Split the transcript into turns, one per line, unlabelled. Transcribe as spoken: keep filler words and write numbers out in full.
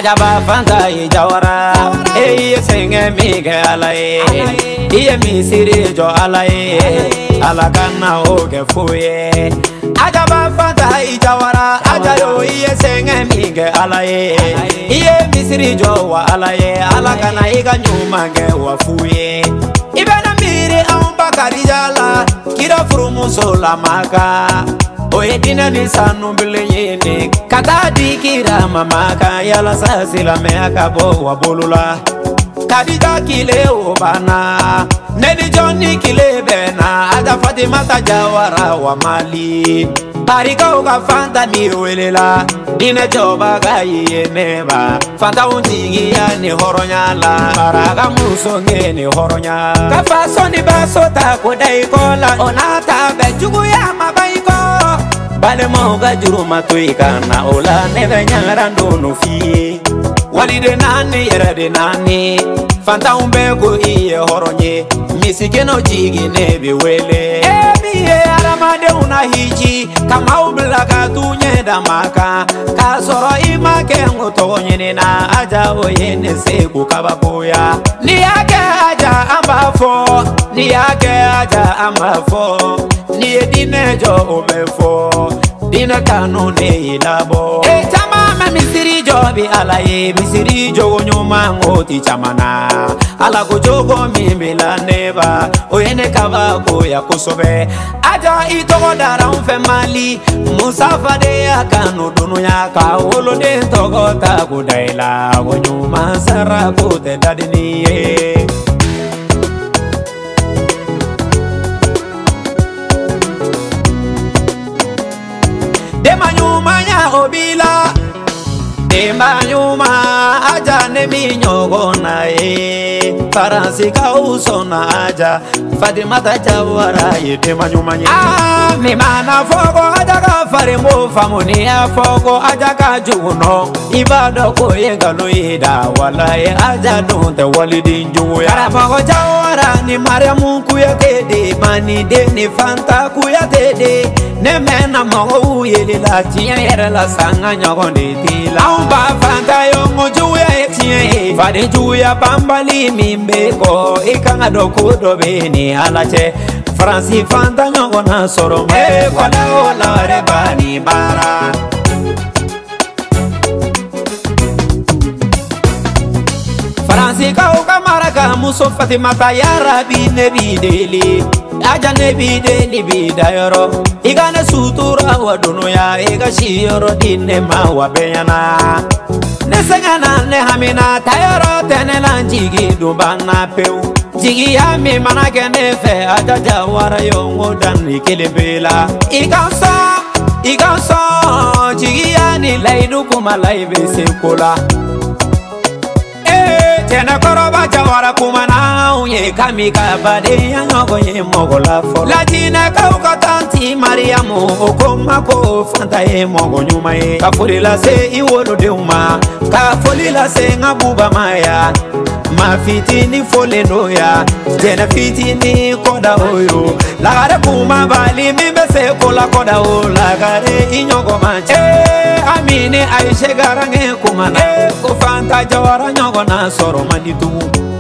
Ajaba Fanta i Jawara e senge mi ke alaye iye mi siri jo alaye alakana o ke fuye Ajaba Fanta i Jawara ajayo iye senge mi ke alaye iye mi siri jo wa alaye alakana iga nyuma ke wa fuye ibena miri amba karijala kira frumu sola maka Oye dina ni sanu bilenyene kata dikira mamaka yala sasila me akabo wabulula kadija kile obana nedi Johnny kile bena ada Fatima Jawara wa mali Tarika uga Fanta mi welela dina joba gaye neba Fanta unjigi ya ni horonyala baraga musonge ni horonya kafa soni basota kodai kola onata bejugu ya mabaiko Bale moga juru matuika na ola neve nyarando no fie Walide nani yere de nani Fanta umbeko iye horonye Misigeno jigi nebe wele Ebi ye aramade unahichi Kama ublaka tunye damaka Kasoro imake ngutonye nina Aja oyene seku kababoya Niyake aja ambafo Niyake aja ambafo Niye dinejo umefo Dina kanone ilabo E chama misiri jobi alaye Misiri jogo nyuma ngoti chamana Ala kujogo mimila neba Oyene kabako ya kusobe Aja itogo dara unfe mali Musafade ya kanu dunu ya Kaolo de togo taku daila Gonyuma sara kute dadiniye Dema nyuma nya obila Dema nyuma aja ne mi nyogona e Faransi ka usona aja Fatima Jawara ye dema nyuma nya Ah mi mana fogo aja ka farimo famoni ya fogo aja ka juno Ibado ko yenga no ida wala ye aja donte walidi njuya Karamogo Jawara ni Mariamu kuya kede mani de ni Fanta kuya tede Ne mena mogo yele la tiya yere la sanga nyogonde tila Aumba Fanta yongo juya etie Fade juya bambali mimbeko Ikanga doko dobeni alache Fransi Fanta nyogona soro me Kwa leo la rebani bara Fransi ka ukamaraka muso Fatima Jawara bine bideli Aja nebi deli bidayoro Igane sutura waduno ya Iga shiyoro dine mawa benyana Nesengana ne hamina Tayoro tenela njigi dubana peu Jigi ya mi manake nefe Aja Jawara yongo dan ikilibila Iganso, iganso Jigi ya ni laidu kuma laibe sekula Tena koroba Jawara kumana unye kamika bade yango ye mogola fo Latina kauka tanti Mariamu okoma ko Fanta ye mogo nyuma ye Kafulila se iwolo de uma Kafulila se ngabuba maya Mafiti ni fole noya Jena fiti ni koda oyo Lagare kuma bali mimbe se kola koda o Lagare inyogo manche Eh amine aishe garange kumana Eh ko Fanta Jawara nyogo na soro manitu